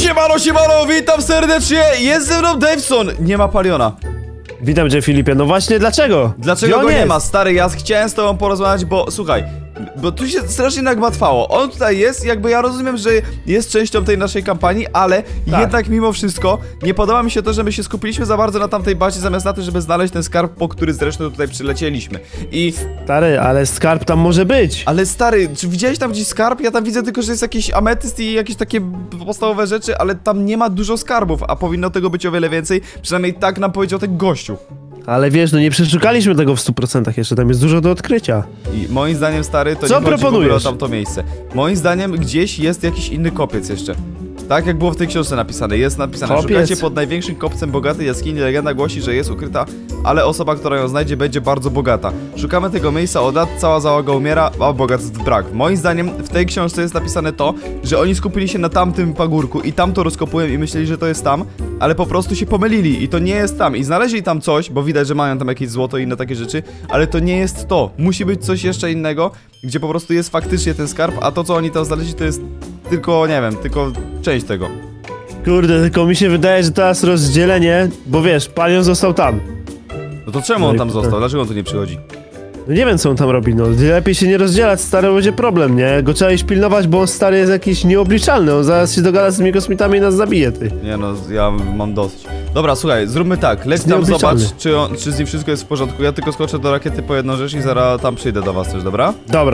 Siemano, witam serdecznie, jest ze mną Daveson, nie ma Paliona. Witam cię, Filipie, no właśnie dlaczego? Dlaczego go nie ma, stary, ja chciałem z tobą porozmawiać, bo słuchaj, bo tu się strasznie nagmatwało. On tutaj jest, jakby ja rozumiem, że jest częścią tej naszej kampanii, ale jednak mimo wszystko nie podoba mi się to, że my się skupiliśmy za bardzo na tamtej bazie, zamiast na to, żeby znaleźć ten skarb, po który zresztą tutaj przylecieliśmy. I... Stary, ale skarb tam może być. Ale stary, czy widziałeś tam gdzieś skarb? Ja tam widzę tylko, że jest jakiś ametyst i jakieś takie podstawowe rzeczy, ale tam nie ma dużo skarbów, a powinno tego być o wiele więcej, przynajmniej tak nam powiedział ten gościu. Ale wiesz, no nie przeszukaliśmy tego w 100%, jeszcze tam jest dużo do odkrycia. I moim zdaniem, stary, to co nie chodzi w ogóle o proponujesz? tamto miejsce. Moim zdaniem gdzieś jest jakiś inny kopiec jeszcze. Tak jak było w tej książce napisane, jest napisane: kopiec? Szukajcie pod największym kopcem bogatej jaskini, legenda głosi, że jest ukryta, ale osoba, która ją znajdzie, będzie bardzo bogata. Szukamy tego miejsca od lat, cała załoga umiera, a bogactw brak. Moim zdaniem w tej książce jest napisane to, że oni skupili się na tamtym pagórku i tam to rozkopują i myśleli, że to jest tam, ale po prostu się pomylili i to nie jest tam. I znaleźli tam coś, bo widać, że mają tam jakieś złoto i inne takie rzeczy, ale to nie jest to. Musi być coś jeszcze innego, gdzie po prostu jest faktycznie ten skarb, a to, co oni tam znaleźli, to jest tylko, nie wiem, tylko część tego. Kurde, tylko mi się wydaje, że teraz rozdzielenie, bo wiesz, Palion został tam. No to czemu on tam został? Dlaczego on tu nie przychodzi? No nie wiem, co on tam robi, no lepiej się nie rozdzielać, stary, będzie problem, nie? Go trzeba iść pilnować, bo on, stary, jest jakiś nieobliczalny, on zaraz się dogada z tymi kosmitami i nas zabije, ty. Nie no, ja mam dosyć. Dobra, słuchaj, zróbmy tak, leć tam, zobacz, czy z nim wszystko jest w porządku. Ja tylko skoczę do rakiety po jedną rzecz i zaraz tam przyjdę do was też, dobra?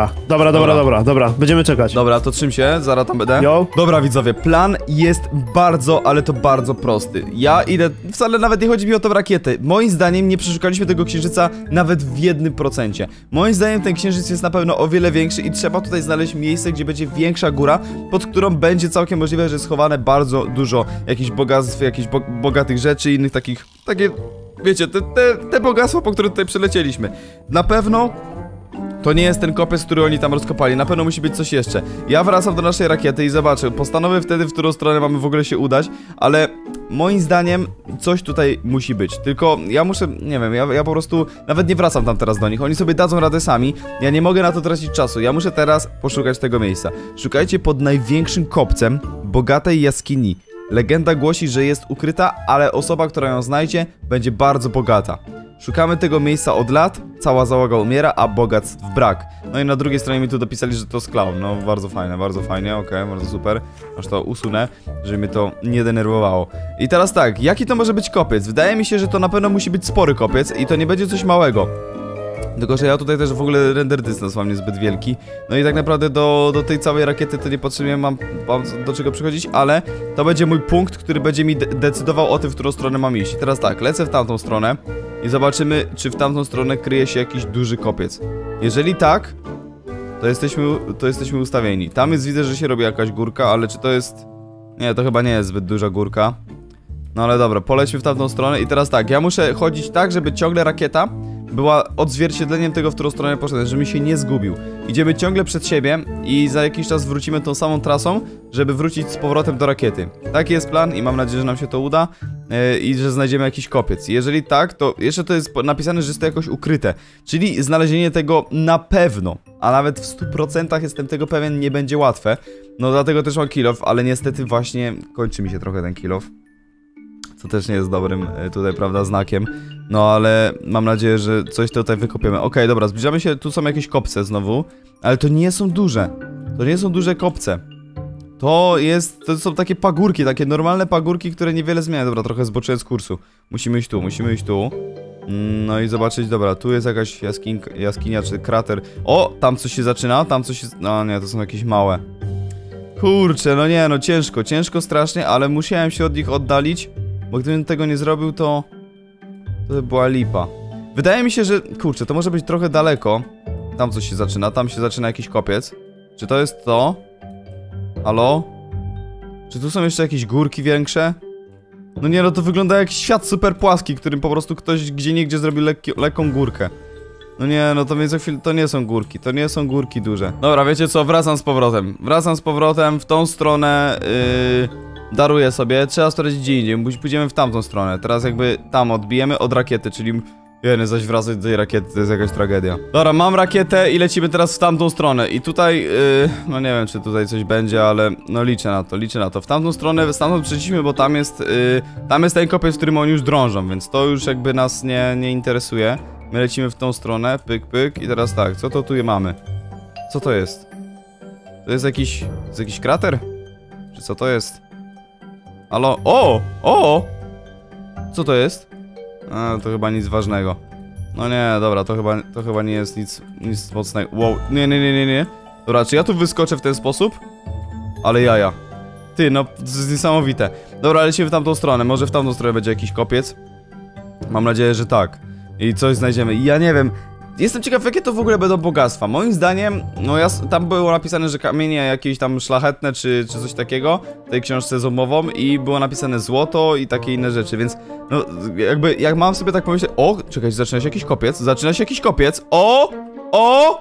Dobra, będziemy czekać. Dobra, to trzym się, zaraz tam będę. Yo. Dobra, widzowie, plan jest bardzo, ale to bardzo prosty. Ja idę, wcale nawet nie chodzi mi o tą rakietę. Moim zdaniem nie przeszukaliśmy tego księżyca nawet w 1%. Moim zdaniem ten księżyc jest na pewno o wiele większy i trzeba tutaj znaleźć miejsce, gdzie będzie większa góra, pod którą będzie całkiem możliwe, że jest schowane bardzo dużo jakichś bogactw, jakichś bogatych rzeczy, innych takich, wiecie, te bogactwa, po które tutaj przelecieliśmy. Na pewno to nie jest ten kopiec, który oni tam rozkopali, na pewno musi być coś jeszcze. Ja wracam do naszej rakiety i zobaczę, postanowię wtedy, w którą stronę mamy w ogóle się udać, ale moim zdaniem coś tutaj musi być. Tylko ja muszę, nie wiem, ja po prostu nawet nie wracam tam teraz do nich, oni sobie dadzą radę sami, ja nie mogę na to tracić czasu, ja muszę teraz poszukać tego miejsca. Szukajcie pod największym kopcem bogatej jaskini. Legenda głosi, że jest ukryta, ale osoba, która ją znajdzie, będzie bardzo bogata. Szukamy tego miejsca od lat, cała załoga umiera, a bogactw brak. No i na drugiej stronie mi tu dopisali, że to jest clown. No bardzo fajnie, okej, bardzo super. Aż to usunę, żeby mnie to nie denerwowało. I teraz tak, jaki to może być kopiec? Wydaje mi się, że to na pewno musi być spory kopiec i to nie będzie coś małego. Tylko że ja tutaj też w ogóle render dystans mam niezbyt wielki. No i tak naprawdę do tej całej rakiety to niepotrzebnie mam do czego przychodzić, ale to będzie mój punkt, który będzie mi decydował o tym, w którą stronę mam iść. Teraz tak, lecę w tamtą stronę i zobaczymy, czy w tamtą stronę kryje się jakiś duży kopiec. Jeżeli tak, to jesteśmy ustawieni. Tam jest, widzę, że się robi jakaś górka, ale czy to jest... Nie, to chyba nie jest zbyt duża górka. No ale dobra, polećmy w tamtą stronę i teraz tak, ja muszę chodzić tak, żeby ciągle rakieta była odzwierciedleniem tego, w którą stronę poszedłem, żebym się nie zgubił. Idziemy ciągle przed siebie i za jakiś czas wrócimy tą samą trasą, żeby wrócić z powrotem do rakiety. Taki jest plan i mam nadzieję, że nam się to uda i że znajdziemy jakiś kopiec. Jeżeli tak, to jeszcze to jest napisane, że jest to jakoś ukryte, czyli znalezienie tego na pewno, a nawet w 100% jestem tego pewien, nie będzie łatwe. No dlatego też mam kill off, ale niestety właśnie kończy mi się trochę ten kill off. Co też nie jest dobrym tutaj, prawda, znakiem. No ale mam nadzieję, że coś tutaj wykopiemy. Okej, dobra, zbliżamy się, tu są jakieś kopce znowu. Ale to nie są duże. To nie są duże kopce. To są takie pagórki, takie normalne pagórki, które niewiele zmieniają. Dobra, trochę zboczyłem z kursu. Musimy iść tu. No i zobaczyć, dobra, tu jest jakaś jaskinia czy krater. O, tam coś się zaczyna, tam coś się... No nie, to są jakieś małe. Kurczę, no nie, no ciężko strasznie, ale musiałem się od nich oddalić. Bo gdybym tego nie zrobił, to by była lipa. Wydaje mi się, że... Kurczę, to może być trochę daleko. Tam coś się zaczyna, tam się zaczyna jakiś kopiec. Czy to jest to? Halo? Czy tu są jeszcze jakieś górki większe? No nie, no to wygląda jak świat super płaski, którym po prostu ktoś gdzieniegdzie zrobił lekką górkę. No nie, no to więc za chwilę, to nie są górki duże. Dobra, wiecie co, wracam z powrotem w tą stronę, daruję sobie, trzeba sprawdzić gdzie indziej, pójdziemy w tamtą stronę. Teraz jakby tam odbijemy od rakiety, czyli Jeny, zaś wracać do tej rakiety, to jest jakaś tragedia. Dobra, mam rakietę i lecimy teraz w tamtą stronę. I tutaj, no nie wiem, czy tutaj coś będzie, ale no liczę na to. W tamtą stronę, stamtąd przyszliśmy, bo tam jest ten kopiec, w którym oni już drążą, więc to już jakby nas nie interesuje. My lecimy w tą stronę, pyk, pyk i teraz tak, co to tu mamy? Co to jest? To jest jakiś krater? Czy co to jest? Halo? O! Co to jest? A, to chyba nic ważnego. No nie, dobra, to chyba nie jest nic mocnego. Wow, nie. Dobra, czy ja tu wyskoczę w ten sposób? Ale jaja. Ty, no, to jest niesamowite. Dobra, lecimy w tamtą stronę. Może w tamtą stronę będzie jakiś kopiec? Mam nadzieję, że tak. I coś znajdziemy. Ja nie wiem. Jestem ciekaw, jakie to w ogóle będą bogactwa. Moim zdaniem, no tam było napisane, że kamienie jakieś tam szlachetne, czy coś takiego w tej książce zomową i było napisane złoto i takie inne rzeczy, więc no jakby, jak mam sobie tak pomyśleć, o, czekaj, zaczyna się jakiś kopiec, o!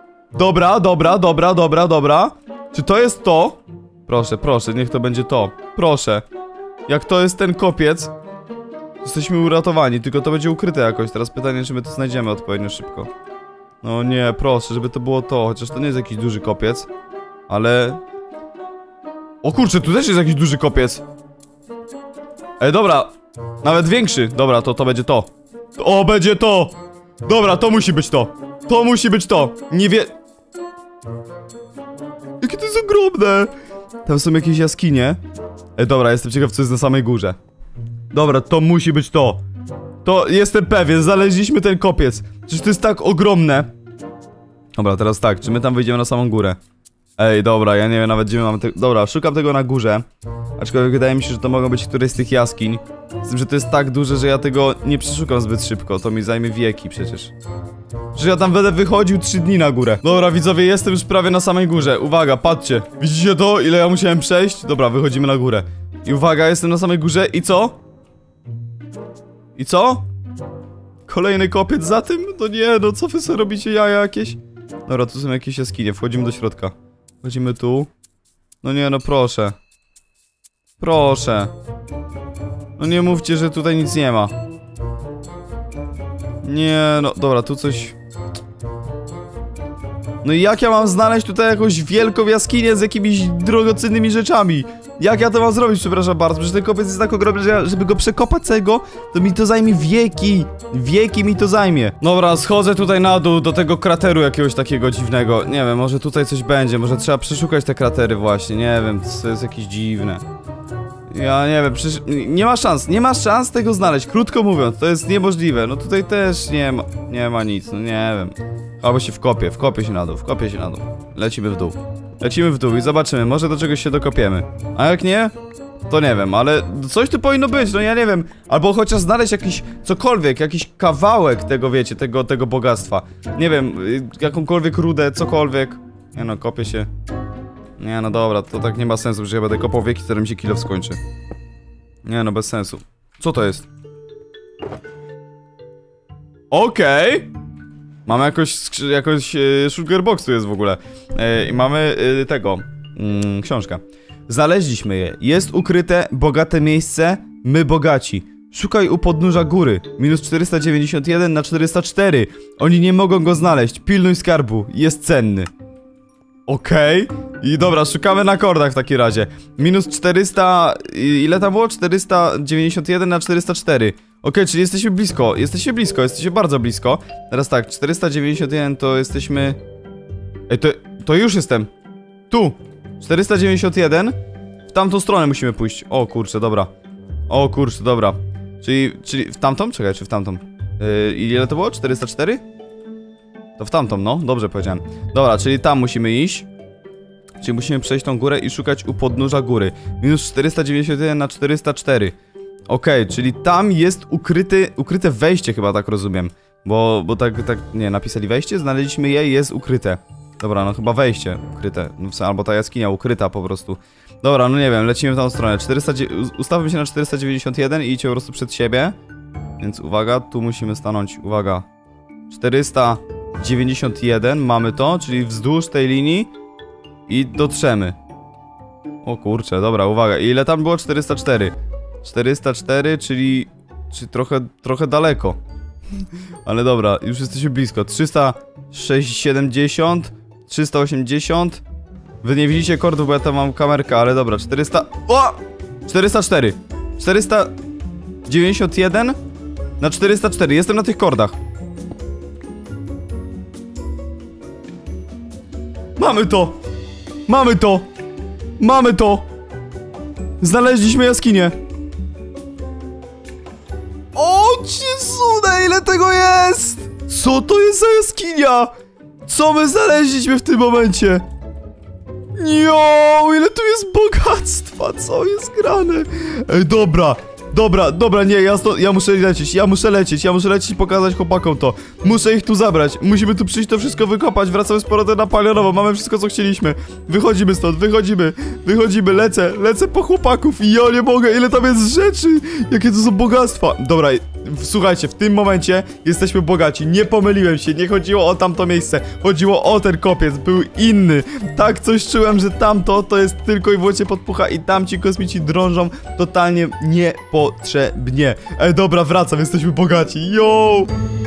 Dobra. Czy to jest to? Proszę, niech to będzie to. Proszę. Jak to jest ten kopiec, jesteśmy uratowani, tylko to będzie ukryte jakoś. Teraz pytanie, czy my to znajdziemy odpowiednio szybko. No nie, proszę, żeby to było to. Chociaż to nie jest jakiś duży kopiec. Ale... O kurczę, tu też jest jakiś duży kopiec. Ej, dobra. Nawet większy. Dobra, to będzie to. O, będzie to! Dobra, to musi być to. To musi być to. Nie wie... Jakie to jest ogromne. Tam są jakieś jaskinie. Ej, dobra, jestem ciekaw, co jest na samej górze. Dobra, to musi być to. To jestem pewien, znaleźliśmy ten kopiec. Przecież to jest tak ogromne. Dobra, teraz tak, czy my tam wyjdziemy na samą górę? Ej, dobra, ja nie wiem nawet gdzie my mamy Dobra, szukam tego na górze. Aczkolwiek wydaje mi się, że to mogą być któreś z tych jaskiń. Z tym, że to jest tak duże, że ja tego nie przeszukam zbyt szybko. To mi zajmie wieki przecież. Że ja tam będę wychodził 3 dni na górę. Dobra, widzowie, jestem już prawie na samej górze. Uwaga, patrzcie. Widzicie to? Ile ja musiałem przejść? Dobra, wychodzimy na górę. I uwaga, jestem na samej górze i co? I co? Kolejny kopiec za tym? No nie, no co wy sobie robicie, jaja jakieś? Dobra, tu są jakieś jaskinie, wchodzimy do środka. Wchodzimy tu. No nie, no proszę. Proszę. No nie mówcie, że tutaj nic nie ma. Nie, no dobra, tu coś... No i jak ja mam znaleźć tutaj jakąś wielką jaskinię z jakimiś drogocennymi rzeczami? Jak ja to mam zrobić, przepraszam bardzo, przecież ten kopiec jest tak ogromny, że żeby go przekopać całego, to mi to zajmie wieki. Wieki mi to zajmie. Dobra, schodzę tutaj na dół do tego krateru jakiegoś takiego dziwnego. Nie wiem, może tutaj coś będzie, może trzeba przeszukać te kratery właśnie, nie wiem, to jest jakieś dziwne. Ja nie wiem, przecież nie ma szans tego znaleźć, krótko mówiąc, to jest niemożliwe. No tutaj też nie ma nic, no nie wiem. Albo się wkopię się na dół. Lecimy w dół i zobaczymy, może do czegoś się dokopiemy. A jak nie, to nie wiem, ale coś tu powinno być, no ja nie wiem. Albo chociaż znaleźć jakiś, cokolwiek, jakiś kawałek tego, wiecie, tego bogactwa. Nie wiem, jakąkolwiek rudę, cokolwiek. Nie no, kopię się. Nie no dobra, to tak nie ma sensu, że ja będę kopał wieki, zanim się kill skończy. Nie no, bez sensu. Co to jest? Okej. Mamy jakoś sugarbox tu jest w ogóle. I mamy książkę. Znaleźliśmy je. Jest ukryte, bogate miejsce, my bogaci. Szukaj u podnóża góry. Minus 491 na 404. Oni nie mogą go znaleźć. Pilnuj skarbu. Jest cenny. Okej. I dobra, szukamy na kordach w takim razie. Minus 400... Ile tam było? 491 na 404. Okej, czyli jesteśmy blisko. Jesteście bardzo blisko. Teraz tak, 491 to jesteśmy... Ej, to już jestem. Tu. 491. W tamtą stronę musimy pójść. O kurczę, dobra. Czyli w tamtą? Czekaj, czy w tamtą? Ile to było? 404? To w tamtą, no. Dobrze powiedziałem. Dobra, czyli tam musimy iść. Czyli musimy przejść tą górę i szukać u podnóża góry. Minus 491 na 404. Okej, czyli tam jest ukryte wejście chyba, tak rozumiem. Bo tak, nie, napisali wejście, znaleźliśmy je i jest ukryte. Dobra, no chyba wejście ukryte. Albo ta jaskinia ukryta po prostu. Dobra, no nie wiem, lecimy w tą stronę. Ustawmy się na 491 i idźcie po prostu przed siebie. Więc uwaga, tu musimy stanąć, uwaga. 491, mamy to, czyli wzdłuż tej linii. I dotrzemy. O kurczę, dobra, uwaga. I ile tam było? 404. 404, czyli trochę daleko. Ale dobra, już jesteśmy blisko. 370, 380. Wy nie widzicie kordów, bo ja tam mam kamerkę, ale dobra, 400... O! 404. 491 na 404. Jestem na tych kordach. Mamy to! Mamy to! Mamy to! Znaleźliśmy jaskinię. O Jezuda, ile tego jest! Co to jest za jaskinia? Co my znaleźliśmy w tym momencie? Jo, ile tu jest bogactwa, co jest grane? Ej, dobra, nie, ja muszę lecieć i pokazać chłopakom to. Muszę ich tu zabrać, musimy tu przyjść, to wszystko wykopać, wracamy z powrotem na Palionowo, mamy wszystko, co chcieliśmy. Wychodzimy stąd, wychodzimy, lecę po chłopaków i ja nie mogę, ile tam jest rzeczy, jakie to są bogactwa. Dobra, słuchajcie, w tym momencie jesteśmy bogaci, nie pomyliłem się, nie chodziło o tamto miejsce, chodziło o ten kopiec, był inny. Tak coś czułem, że tamto to jest tylko i wyłącznie podpucha i tam ci kosmici drążą totalnie niepotrzebnie. Ej, dobra, wracam, jesteśmy bogaci, yo!